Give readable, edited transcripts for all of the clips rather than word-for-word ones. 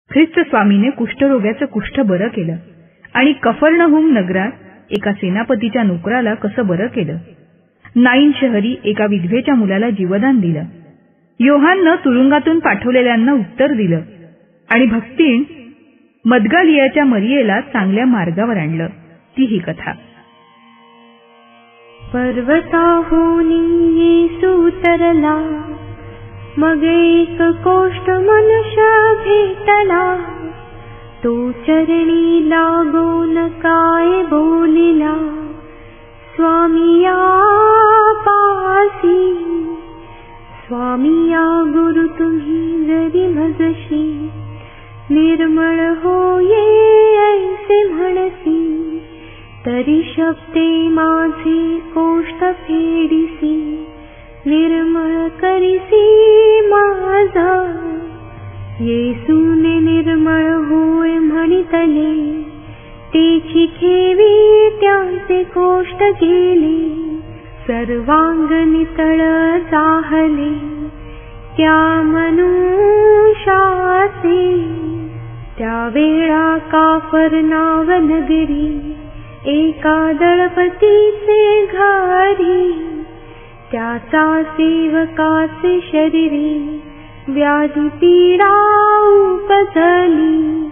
ख्रिस्त स्वामीने कुष्ठरोग्याचं कुष्ठ बरं केलं आणि कफरनहूम नगरात एका सेनापतीच्या नोकराला कसं बरं केलं. नाईन शहरी एका विधवेच्या मुलाला जीवदान दिलं. योहाननं तुरुंगातून पाठवलेल्यांना उत्तर दिलं आणि भक्तीण मदगालियाच्या मरियेला चांगल्या मार्गावर आणलं. ती ही कथा. पर्वताहूनी येसू उतरला, मग एक कोष्ठ मनुष्य भेटला. तो चरणी लागून काय बोलिला, स्वामी या पासी. स्वामी या गुरु तुम्ही जरी भजशी, निर्मळ होये ऐसे म्हणसी. तरी शब्दे माझे कोष्ठ फेडिसी, निर्मळ करिसी माझा. येसूने निर्मळ होय म्हणितले, तेची खेवी त्यांचे कोष्ठ गेले. सर्वांग नितळ जाहले त्या मनुष्याचे. त्यावेळा काफरनाव नगरी एका दळपतीचे घरी, त्याचा सेवकाचे शरीरी व्याधी पीडा उपजली.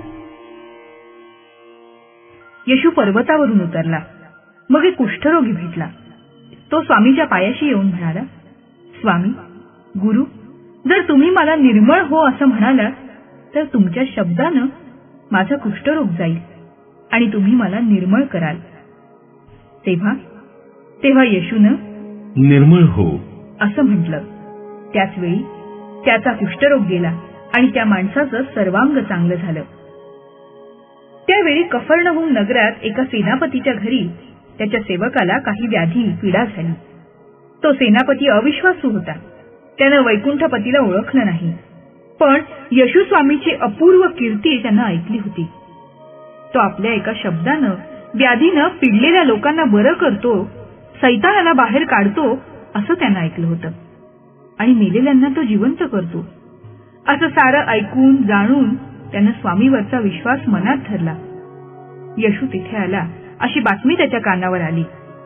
येशू पर्वतावरून उतरला. मग एक कुष्ठरोगी भेटला. तो स्वामीच्या पायाशी येऊन म्हणाला, स्वामी, गुरु, जर तुम्ही मला निर्मळ हो असं म्हणालात तर तुमच्या शब्दानं माझा कुष्ठरोग जाईल आणि तुम्ही मला निर्मळ कराल. तेव्हा येशूनं निर्मळ हो असं म्हटलं. त्याच वेळी त्याचा कुष्ठरोग गेला आणि त्या माणसाचं सर्वांग चांगलं झालं. त्यावेळी कफरनहूम नगरात एका सेनापतीच्या घरी त्याच्या सेवकाला काही व्याधी पीडा झाली. तो सेनापती अविश्वासू होता. त्यानं वैकुंठपतीला ओळखलं नाही, पण येशू स्वामीची अपूर्व कीर्ती त्यानं ऐकली होती. तो आपल्या एका शब्दानं व्याधीनं पिडलेल्या लोकांना बरं करतो, सैतानाला बाहेर काढतो असं त्यानं ऐकलं होतं आणि मेलेल्यांना तो जिवंत करतो. असं सारं ऐकून जाणून त्यानं स्वामीवरचा विश्वास मनात धरला. येशू तिथे आला अशी बातमी त्याच्या कानावर आली.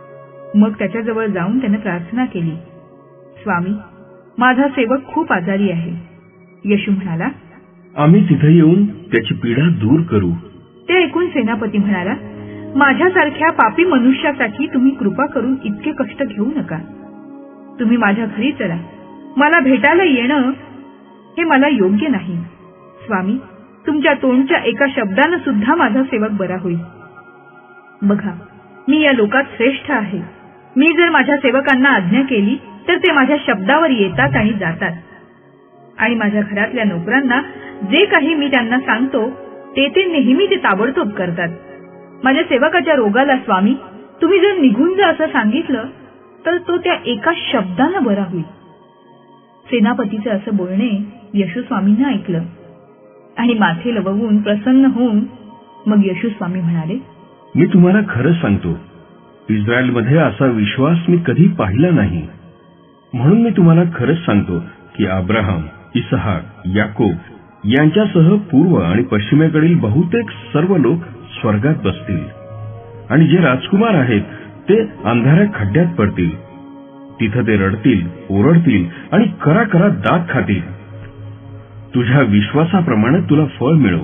मग त्याच्याजवळ जाऊन त्यानं प्रार्थना केली, स्वामी, माझा सेवक खूप आजारी आहे. येशू म्हणाला, आम्ही तिथे येऊन त्याची पीडा दूर करू. ते ऐकून सेनापती म्हणाला, माझ्यासारख्या पापी मनुष्यासाठी तुम्ही कृपा करून इतके कष्ट घेऊ नका. तुम्ही माझ्या घरी चला. मला भेटायला येणं हे मला योग्य नाही. स्वामी, तुमच्या तोंडच्या एका शब्दानं सुद्धा माझा सेवक बरा होईल. बघा, मी या लोकात श्रेष्ठ आहे. मी जर माझ्या सेवकांना आज्ञा केली तर ते माझ्या शब्दावर येतात आणि जातात आणि माझ्या घरातल्या नोकरांना जे काही मी त्यांना सांगतो ते नेहमी ते ताबडतोब करतात. माझ्या सेवकाच्या रोगाला स्वामी तुम्ही जर निघून जा असं सांगितलं तर तो त्या एका शब्दानं बरा होईल. सेनापतीचे असं बोलणे येशू स्वामींना ऐकलं आणि माथे लवून प्रसन्न होऊन मग येशू स्वामी म्हणाले, मी तुम्हाला खरं सांगतो, इस्रायलमध्ये असा विश्वास मी कधी पाहिला नाही. म्हणून मी तुम्हाला खरंच सांगतो की अब्राहम, इसहाक, याकोब यांच्यासह पूर्व आणि पश्चिमेकडील बहुतेक सर्व लोक स्वर्गात बसतील आणि जे राजकुमार आहेत ते अंधाऱ्या खड्ड्यात पडतील. तिथं ते रडतील, ओरडतील आणि करा दात खातील. तुझ्या विश्वासाप्रमाणे तुला फळ मिळव.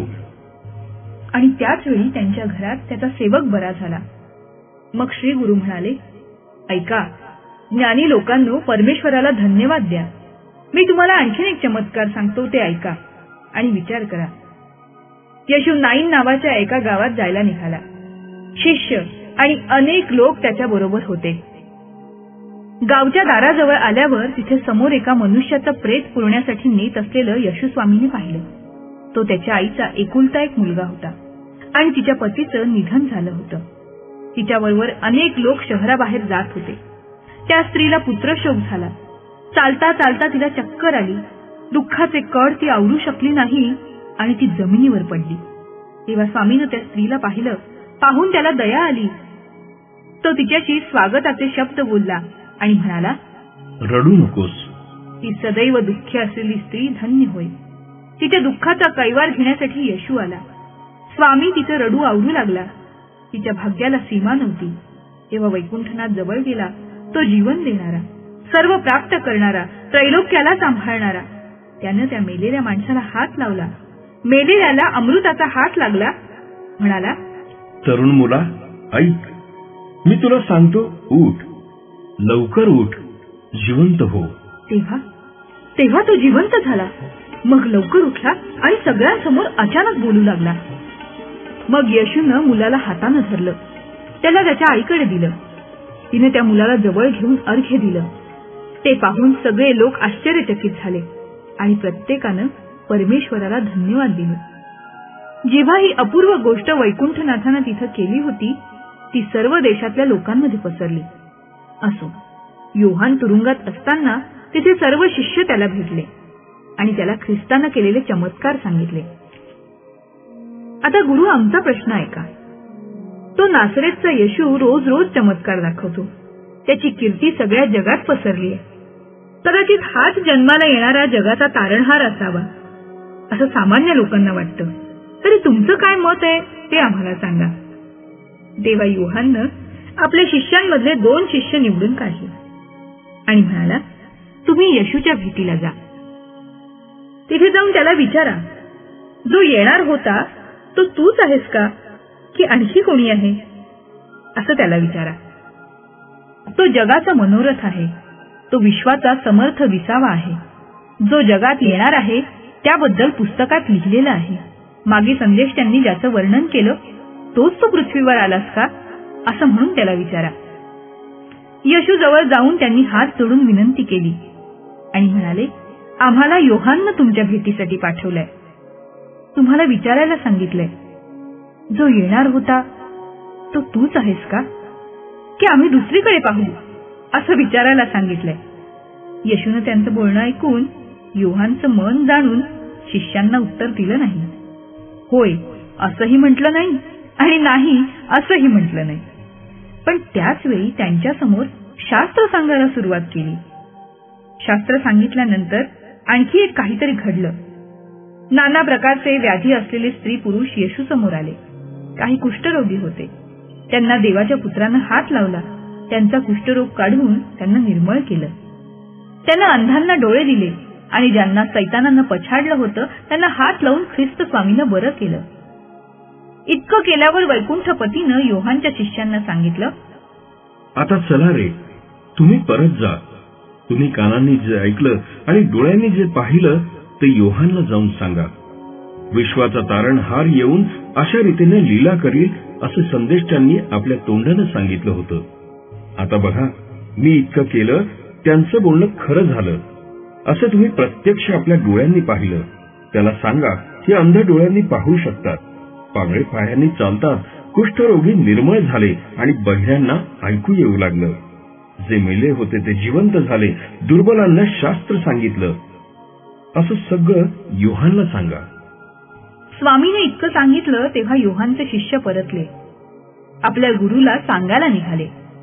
आणि त्याच वेळी त्यांच्या घरात त्याचा सेवक बरा झाला. मग श्री गुरु म्हणाले, ऐका, ज्ञानी लोकांनो, परमेश्वराला धन्यवाद द्या. मी तुम्हाला आणखीन एक चमत्कार सांगतो, ते ऐका आणि विचार करा. येशू नाईन नावाच्या एका गावात जायला निघाला. शिष्य आणि अनेक लोक त्याच्या बरोबर होते. गावच्या दाराजवळ आल्यावर तिथे समोर एका मनुष्याचं प्रेत पुरण्यासाठी नेत असलेलं येशू स्वामींनी पाहिलं. तो त्याच्या आईचा एकुलता एक मुलगा होता आणि तिच्या पतीचं निधन झालं होतं. तिच्याबरोबर अनेक लोक शहराबाहेर जात होते. त्या स्त्रीला पुत्रशोक झाला. चालता चालता तिला चक्कर आली. दुःखाचे कड ती आवरू शकली नाही आणि ती जमिनीवर पडली. तेव्हा स्वामीनं त्या स्त्रीला पाहिलं. पाहून त्याला दया आली. तो तिच्याशी स्वागताचे शब्द बोलला आणि म्हणाला, रडू नकोस. ती सदैव दुःखी असलेली स्त्री धन्य होय. तिच्या दुःखाचा कैवार घेण्यासाठी येशू आला. स्वामी तिचं रडू आवरू लागला. तिच्या भाग्याला सीमा नव्हती. तेव्हा वैकुंठनाथ जवळ गेला. तो जीवन देणारा, सर्व प्राप्त करणारा, त्रैलोक्याला सांभाळणारा. त्यानं त्या मेलेल्या माणसाला हात लावला. मेलेल्याला अमृताचा हात लागला. म्हणाला, तरुण मुला, ऐक, मी तुला सांगतो, उठ, लवकर उठ, जिवंत हो. तेव्हा तो जिवंत झाला. मग लवकर उठला आणि सगळ्यांसमोर अचानक बोलू लागला. मग येशूनं मुलाला हातानं धरलं. त्याला त्याच्या आईकडे दिलं. तिने त्या मुलाला जवळ घेऊन अर्घ्य दिलं. ते पाहून सगळे लोक आश्चर्यचकित झाले आणि प्रत्येकानं परमेश्वराला धन्यवाद दिले. जेव्हा ही अपूर्व गोष्ट वैकुंठनाथानं तिथं केली होती, ती सर्व देशातल्या लोकांमध्ये पसरली. असो, योहान तुरुंगात असताना तिथे सर्व शिष्य त्याला भेटले आणि त्याला ख्रिस्तानं केलेले चमत्कार सांगितले. आता गुरु, आमचा प्रश्न ऐका. तो नासरेतचा येशू रोज रोज चमत्कार दाखवतो. त्याची कीर्ती सगळ्या जगात पसरली आहे. कदाचित हाच जन्माला येणारा जगाचा तारणहार असावा असं सामान्य लोकांना वाटतं. तरी तुमचं काय मत आहे ते आम्हाला सांगा. तेव्हा योहाननं आपल्या शिष्यांमधले 2 शिष्य निवडून काढले आणि म्हणाला, तुम्ही येशूच्या भेटीला जा. तिथे जाऊन त्याला विचारा, जो येणार होता तो तूच आहेस का, की आणखी कोणी आहे, असं त्याला विचारा. तो जगाचा मनोरथ आहे. तो विश्वाचा समर्थ विसावा आहे. जो जगात येणार आहे त्याबद्दल पुस्तकात लिहिलेलं आहे. मागे संदेश त्यांनी ज्याचं वर्णन केलं तोच तो पृथ्वीवर आलास का, असं म्हणून त्याला विचारा. येशू जवळ जाऊन त्यांनी हात जोडून विनंती केली आणि म्हणाले, आम्हाला योहाननं तुमच्या भेटीसाठी पाठवलंय. तुम्हाला विचारायला सांगितलंय, जो येणार होता तो तूच आहेस का, की आम्ही दुसरीकडे पाहू, असं विचारायला सांगितलंय. येशूनं त्यांचं बोलणं ऐकून योहानचं मन जाणून शिष्यांना उत्तर दिलं नाही. होय असंही म्हटलं नाही आणि नाही असंही म्हटलं नाही. पण त्याच वेळी त्यांच्यासमोर शास्त्र सांगायला सुरुवात केली. शास्त्र सांगितल्यानंतर आणखी एक काहीतरी घडलं. नाना प्रकारचे व्याधी असलेले स्त्री पुरुष येशू समोर आले. काही कुष्ठरोगी होते. त्यांना देवाच्या पुत्रानं हात लावला. त्यांचा कुष्ठरोग काढून त्यांना निर्मळ केलं. त्यांना अंधांना डोळे दिले आणि ज्यांना सैतानानं पछाडलं होतं त्यांना हात लावून ख्रिस्त स्वामीनं बरं केलं. इतकं केल्यावर वैकुंठपतीनं योहानच्या शिष्यांना सांगितलं, आता चला रे, तुम्ही परत जा. तुम्ही कानांनी जे ऐकलं आणि डोळ्यांनी जे पाहिलं ते योहानला जाऊन सांगा. विश्वाचा तारणहार येऊन अशा रीतीने लीला करील असं संदेश त्यांनी आपल्या तोंडानं सांगितलं होतं. आता बघा, मी इतकं केलं, त्यांचं बोलणं खरं झालं असं तुम्ही प्रत्यक्ष आपल्या डोळ्यांनी पाहिलं. त्याला सांगा की अंध डोळ्यांनी पाहू शकतात, पांगळे पायांनी चालतात, कुष्ठरोगी निर्मळ झाले आणि बहिऱ्यांना ऐकू येऊ लागलं. जे मेले होते ते जिवंत झाले, दुर्बलांना शास्त्र सांगितलं, असं सगळं योहानला सांगा. स्वामीने इतकं सांगितलं तेव्हा योहानचे शिष्य परतले. आपल्या गुरुला सांगायला निघाले.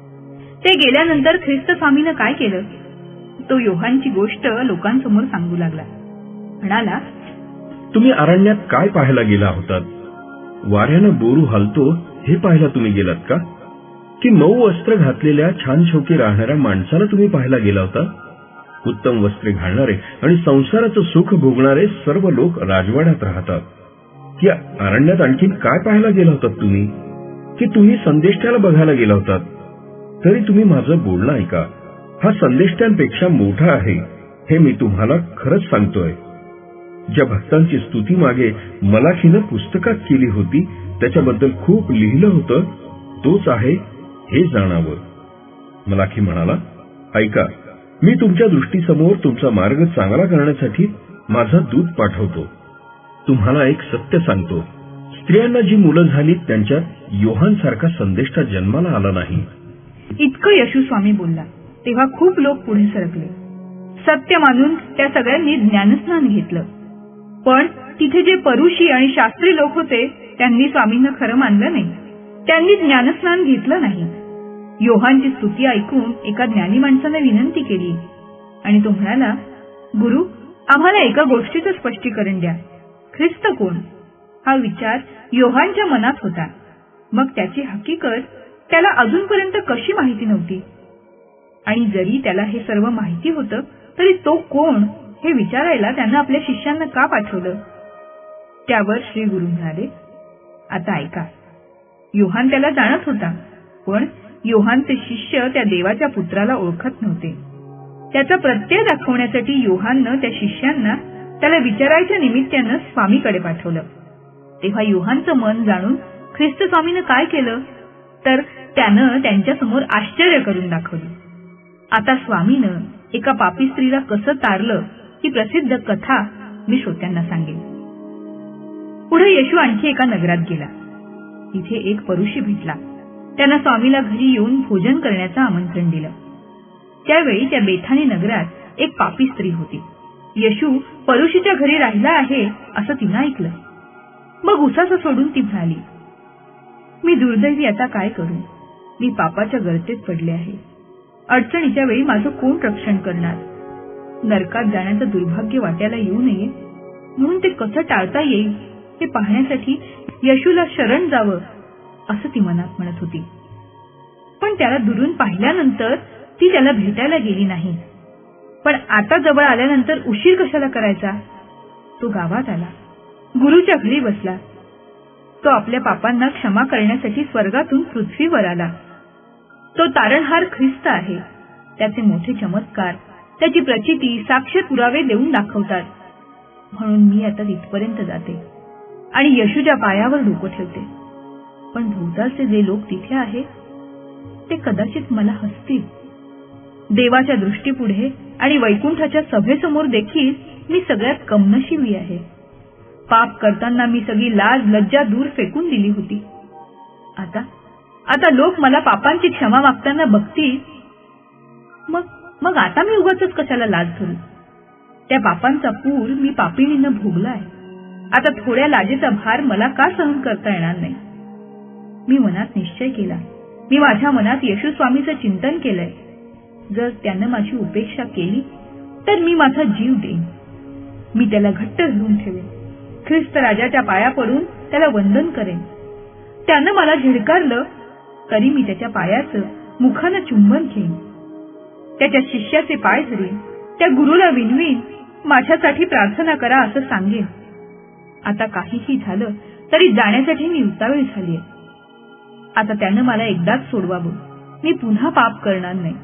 ते गेल्यानंतर ख्रिस्त स्वामीनं काय केलं, तो योहानची गोष्ट लोकांसमोर सांगू लागला. म्हणाला, तुम्ही अरण्यात काय पाहायला गेला होतात? वाऱ्यानं बोरू हलतो हे पाहायला तुम्ही गेलात का? की मऊ वस्त्र घातलेल्या छान शौकी राहणाऱ्या माणसाला तुम्ही पाहायला गेला होता? उत्तम वस्त्रे घालणारे आणि संसाराचं सुख भोगणारे सर्व लोक राजवाड्यात राहतात. की अरण्यात आणखी काय पाहायला गेला होतात तुम्ही? की तुम्ही संदेष्टाला बघायला गेला होतात? तरी तुम्ही माझं बोलणं ऐका. हा संदेष्टांपेक्षा मोठा आहे, हे मी तुम्हाला खरंच सांगतोय. ज्या भक्तांची स्तुती मागे मलाखीनं पुस्तकात केली होती त्याच्याबद्दल खूप लिहिलं होतं, तोच आहे हे जाणावं. मलाखी म्हणाला, ऐका, मी तुमच्या दृष्टीसमोर तुमचा मार्ग चांगला करण्यासाठी माझा दूत पाठवतो. तुम्हाला एक सत्य सांगतो, स्त्रियांना जी मुलं झाली त्यांच्यात योहान सारखा संदेष्टा जन्माला आला नाही. इतकं येशू स्वामी बोलला तेव्हा खूप लोक पुढे सरकले. सत्य मानून त्या सगळ्यांनी ज्ञानस्नान घेतलं. पण तिथे जे परुषी आणि शास्त्री लोक होते त्यांनी स्वामींना खरं मानलं नाही. त्यांनी ज्ञानस्नान घेतलं नाही. योहानची स्तुती ऐकून एका ज्ञानी माणसाने विनंती केली आणि तो म्हणाला, गुरु, आम्हाला एका गोष्टीचं स्पष्टीकरण द्या. ख्रिस्त कोण हा विचार योहानच्या मनात होता. मग त्याची हकीकत त्याला अजूनपर्यंत कशी माहिती नव्हती. आणि जरी त्याला हे सर्व माहिती होतं तरी तो कोण हे विचारायला त्यानं आपल्या शिष्यांना का पाठवलं. त्यावर श्री गुरु म्हणाले, आता ऐका. योहान त्याला जाणत होता, पण योहानचे शिष्य त्या देवाच्या पुत्राला ओळखत नव्हते. त्याचा प्रत्यय दाखवण्यासाठी योहाननं त्या शिष्यांना त्याला विचारायच्या निमित्तानं स्वामीकडे पाठवलं. तेव्हा योहानचं मन जाणून ख्रिस्त स्वामीनं काय केलं तर त्यानं त्यांच्यासमोर आश्चर्य करून दाखवलं. आता स्वामीनं एका पापी स्त्रीला कसं तारलं ही प्रसिद्ध कथा मी श्रोत्यांना सांगेन. पुढे येशू आणखी एका नगरात गेला. तिथे एक परुषी भेटला. त्यानं स्वामीला घरी येऊन भोजन करण्याचं आमंत्रण दिलं. त्यावेळी त्या बेथानी नगरात एक पापी स्त्री होती. येशू परुषीच्या घरी राहिला आहे असं तिनं ऐकलं. मग उसासं सोडून ती म्हणाली, मी दुर्दैवी आता काय करू. मी पापाच्या गर्तेत पडले आहे. अडचणीच्या वेळी माझं कोण रक्षण करणार. नरकात जाण्याचं दुर्भाग्य वाट्याला येऊ नये म्हणून ते कसं टाळता येईल हे पाहण्यासाठी येशूला शरण जावं असं ती मनात म्हणत होती. पण त्याला दुरून पाहिल्यानंतर ती त्याला भेटायला गेली नाही. पण आता जवळ आल्यानंतर उशीर कशाला करायचा. तो गावात आला. गुरुच्या घरी बसला. तो आपल्या पापांना क्षमा करण्यासाठी स्वर्गातून पृथ्वीवर आला. तो तारणहार ख्रिस्त आहे. त्याचे मोठे चमत्कार, त्याची प्रचिती साक्ष पुरावे देऊन दाखवतात. म्हणून मी आता तिथपर्यंत जाते आणि येशूच्या पायावर डोकं ठेवते. पण भोवतालचे जे लोक तिथे आहेत ते कदाचित मला हसतील. देवाच्या दृष्टीपुढे आणि वैकुंठाच्या सभेसमोर देखील मी सगळ्यात कमनशिबी आहे. पाप करताना मी सगळी लाज लज्जा दूर फेकून दिली होती. आता लोक मला पापांची क्षमा मागताना बघतील. मग आता मी उगाचच कशाला लाज धरू. त्या पापांचा पूर मी पापिणीनं भोगलाय. आता थोड्या लाजेचा भार मला का सहन करता येणार नाही. मी मनात निश्चय केला. मी माझ्या मनात येशू स्वामीचं चिंतन केलंय. जर त्यानं माझी उपेक्षा केली तर मी माझा जीव देईन. मी त्याला घट्ट धरून ठेवेन. ख्रिस्त राजाच्या पाया पडून त्याला वंदन करेन. त्यानं मला झिडकारलं तरी मी त्याच्या पायाचं मुखानं चुंबन घेईन. त्याच्या शिष्याचे पाय धरेन. त्या गुरुला विनवीन, माझ्यासाठी प्रार्थना करा असं सांगेन. आता काहीही झालं तरी जाण्यासाठी मी उतावीळ झालीय. आता त्यानं मला एकदाच सोडवावं. मी पुन्हा पाप करणार नाही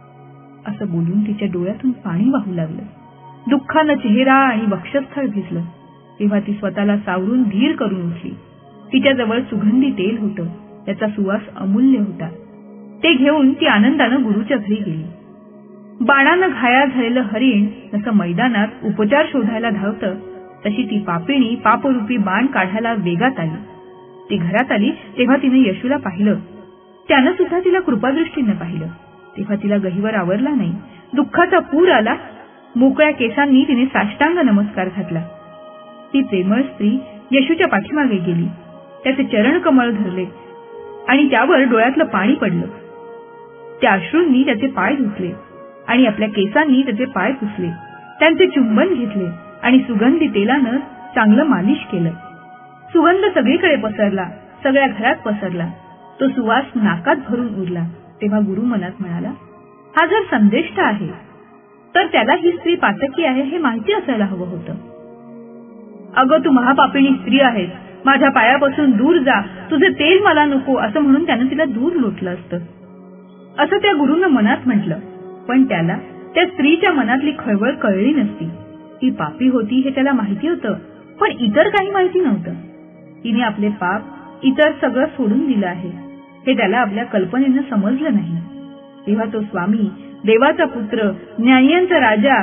असं बोलून तिच्या डोळ्यातून पाणी वाहू लागलं. दुःखानं चेहरा आणि वक्षस्थळ भिजलं. तेव्हा ती स्वतःला सावरून धीर करून उठली. तिच्याजवळ सुगंधी तेल होतं. त्याचा सुवास अमूल्य होता. ते घेऊन ती आनंदानं गुरुच्या घरी गेली. बाणानं घायाळ झालेलं हरिण जसं मैदानात उपचार शोधायला धावतं तशी ती पापिणी पापरूपी बाण काढायला वेगात आली. ती घरात आली तेव्हा तिने येशूला पाहिलं. त्यानं सुद्धा तिला कृपादृष्टीनं पाहिलं. तेव्हा तिला गहिवर आवरला नाही. दुःखाचा पूर आला. मोकळ्या केसांनी तिने साष्टांग नमस्कार घातला. ती प्रेमळ स्त्री येशूच्या पाठीमागे गेली. त्याचे चरण कमळ धरले आणि त्यावर डोळ्यातलं पाणी पडलं. त्या अश्रूंनी त्याचे पाय धुतले आणि आपल्या केसांनी त्याचे पाय पुसले. त्यांचे चुंबन घेतले आणि सुगंधी तेलानं चांगलं मालिश केलं. सुगंध सगळीकडे पसरला. सगळ्या घरात पसरला. तो सुवास नाकात भरून उरला. तेव्हा गुरु मनात म्हणाला, हा जर संदेष्ट आहे तर त्याला ही स्त्री पातकी आहे हे माहिती असायला हवं होतं. अगं, तू महापापिणी स्त्री आहेस. माझ्या पायापासून दूर जा. तुझे तेल मला नको असं म्हणून त्यानं तिला दूर लोटलं असतं असं त्या गुरुनं मनात म्हटलं. पण त्याला त्या स्त्रीच्या मनातली खळबळ कळली नसती. ती पापी होती हे त्याला माहिती होतं, पण इतर काही माहिती नव्हतं. तिने आपले पाप, इतर सगळं सोडून दिलं आहे हे त्याला आपल्या कल्पनेनं समजलं नाही. तेव्हा तो स्वामी, देवाचा पुत्र, न्याय्यांचा राजा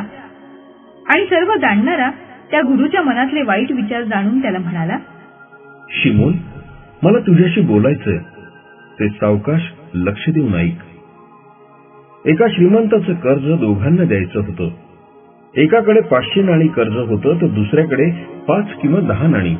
आणि सर्व जाणणारा त्या गुरुच्या मनातले वाईट विचार जाणून त्याला म्हणाला, शिमोन, मला तुझ्याशी बोलायचंय. ते सावकाश लक्ष देऊन ऐक. एका श्रीमंताचं कर्ज दोघांना द्यायचं होतं. एकाकडे 500 नाणी कर्ज होतं तर दुसऱ्याकडे 5 किंवा 10 नाणी.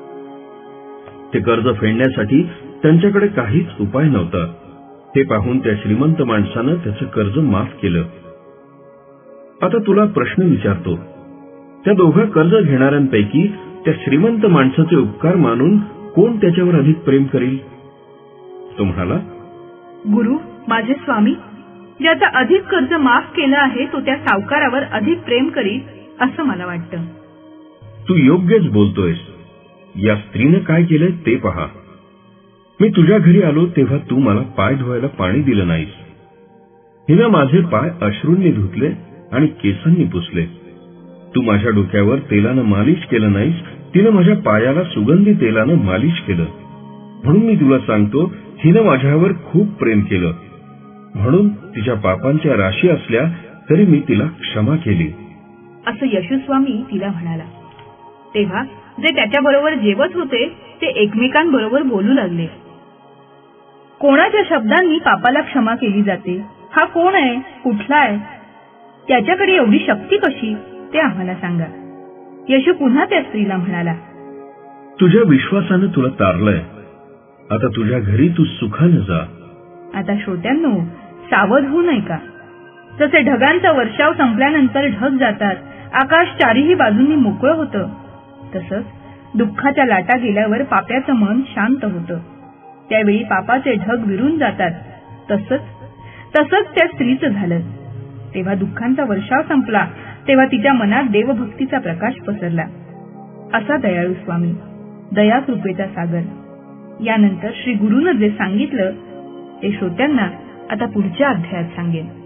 ते कर्ज फेडण्यासाठी त्यांच्याकडे काहीच उपाय नव्हता. ते पाहून त्या श्रीमंत माणसानं त्याचं कर्ज माफ केलं. आता तुला प्रश्न विचारतो, त्या दोघं कर्ज घेणाऱ्यांपैकी त्या श्रीमंत माणसाचे उपकार मानून कोण त्याच्यावर अधिक प्रेम करेल? तो म्हणाला, गुरु, माझे स्वामी, ज्याचा अधिक कर्ज माफ केलं आहे तो त्या सावकारावर अधिक प्रेम करील असं मला वाटतं. तू योग्यच बोलतोयस. या स्त्रीनं काय केलंय ते पहा. मी तुझ्या घरी आलो तेव्हा तू मला पाय धुवायला पाणी दिलं नाहीस. हिनं माझे पाय अश्रूंनी धुतले आणि केसांनी पुसले. तू माझ्या डोक्यावर तेलानं मालिश केलं नाहीस. तिनं माझ्या पायाला सुगंधी तेलानं मालिश केलं. म्हणून मी तुला सांगतो, हिनं माझ्यावर खूप प्रेम केलं. म्हणून तिच्या पापांच्या राशी असल्या तरी मी तिला क्षमा केली. असं यशस्वामी तिला म्हणाला. तेव्हा जे त्याच्याबरोबर जेवत होते ते एकमेकांबरोबर बोलू लागले. कोणाच्या शब्दांनी पापाला क्षमा केली जाते? हा कोण आहे? कुठला आहे? त्याच्याकडे एवढी शक्ती कशी? ते आम्हाला सांगा. यशू पुन्हा त्या स्त्रीला म्हणाला, तुझ्या विश्वासानं तुला तारलंय. आता तुझ्या घरी तू सुखानं जा. आता श्रोत्यांनो, सावध होऊ नये का? जसे ढगांचा वर्षाव संपल्यानंतर ढग जातात, आकाश चारीही बाजूंनी मोकळं होतं, तसंच दुःखाच्या लाटा गेल्यावर पाप्याचं मन शांत होतं. त्यावेळी पापाचे ढग विरून जातात. तसंच त्या स्त्रीचं झालं. तेव्हा दुःखांचा वर्षाव संपला. तेव्हा तिच्या मनात देवभक्तीचा प्रकाश पसरला. असा दयाळू स्वामी, दया कृपेचा सागर. यानंतर श्री गुरुनं जे सांगितलं ते श्रोत्यांना आता पुढच्या अध्यायात सांगेन.